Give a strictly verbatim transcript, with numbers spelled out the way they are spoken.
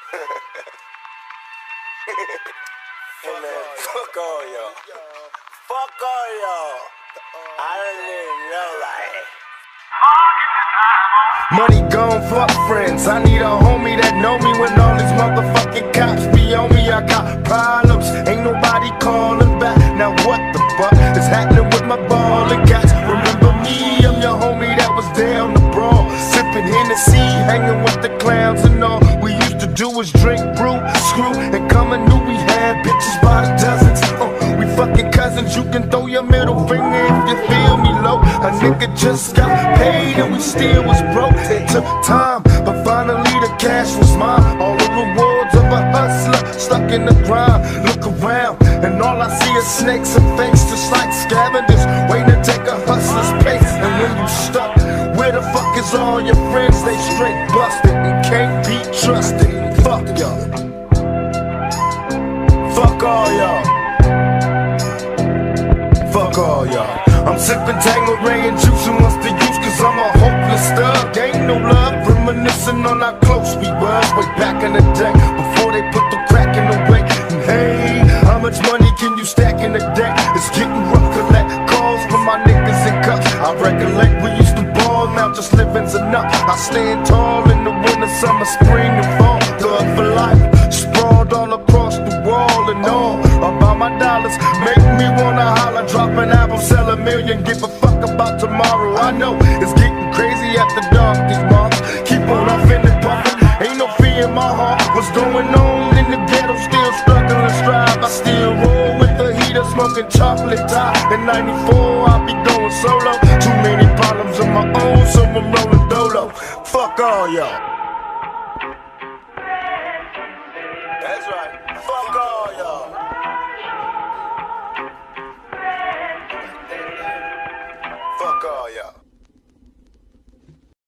Hey man, fuck all y'all. Fuck all y'all. I don't even know like Money gone, fuck friends. I need a homie that know me when all these motherfucking cops be on me. I got problems, ain't nobody calling back. Now what the fuck is happening with my ballin' cats? Remember me, I'm your homie that was down the brawl, sipping Hennessy, hanging with the clowns and all. We used to do was drink, brew, screw, and come and knew we had bitches by the dozens. Uh, we fucking cousins, you can throw your middle finger if you feel me low. A nigga just got paid and we still was broke. It took time, but finally the cash was mine. All the rewards of a hustler stuck in the grind. Look around, and all I see is snakes and fakes, just like scavengers waiting to take a hustler's pace. And when you stuck, where the fuck is all your friends? They straight busted and can't be trusted. Fuck y'all. Fuck all y'all. Fuck all y'all. I'm sipping Tanqueray and juicing what's the use, cause I'm a hopeless thug. Ain't no love, reminiscing on how close we was way back in the day, before they put the crack in the way. And hey, how much money can you stack in a day? It's getting rough, collect calls from my niggas in cups. I recollect we used to ball, now just living's enough. I stand tall in the winter, summer, spring and fall. Thug for life, sprawled all across the wall and all about my dollars. Make me wanna holler, drop an album, sell a million, give a fuck about tomorrow. I know it's getting crazy after dark, these marks keep on offending, pumping. Ain't no fear in my heart. What's going on in the ghetto? Still struggling, strive. I still roll with the heater, smoking chocolate top. In ninety-four, I'll be going solo. Too many problems of my own, so I'm rolling dolo. Fuck all y'all. that's right. Fuck all y'all. Fuck all y'all.